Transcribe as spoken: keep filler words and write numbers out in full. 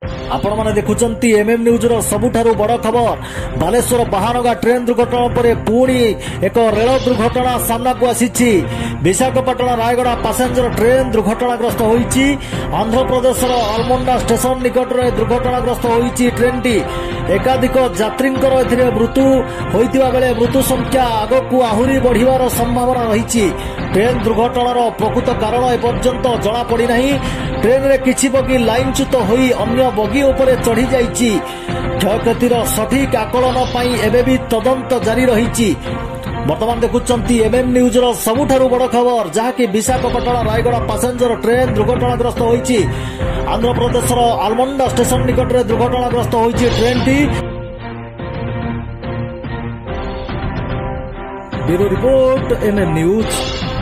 आपण माने देखुचंती MM news रो सबुठारु बड़ खबर बालेश्वर बाहानगा ट्रेन दुर्घटना पर पुणी एक रेल दुर्घटना सामना को आसी। विशाखापट्टनम रायगड़ा पैसेंजर ट्रेन दुर्घटनाग्रस्त होईची। आंध्र प्रदेश आलमंडा स्टेशन निकट में दुर्घटनाग्रस्त होईची ट्रेन टी। एकाधिक यात्रींकर एथिरे मृत्यु होइतिबा बेले मृत्यु संख्या आगकू आहुरी बढ़िवार संभावना रही। ट्रेन दुर्घटनार प्रकृत कारण एपर्यंत जना पड़ी नहीं। ट्रेन रे किछि बगी लाइनच्युत होई अन्य बगी उपरे चढ़ी जाइछि। क्षयक्षतिर सठिक आकलन पई एबे भी तदंत जारी रही। बर्तमान देखुचंती एमएम न्यूज रो सबुठारु बड़ खबर जहाँकि विशाखापट्टनम रायगड़ा पैसेंजर ट्रेन दुर्घटनाग्रस्त होईछि। आंध्र प्रदेश आलमंडा स्टेशन निकट में दुर्घटनाग्रस्त होईछि ट्रेन टी। Bureau report MM news.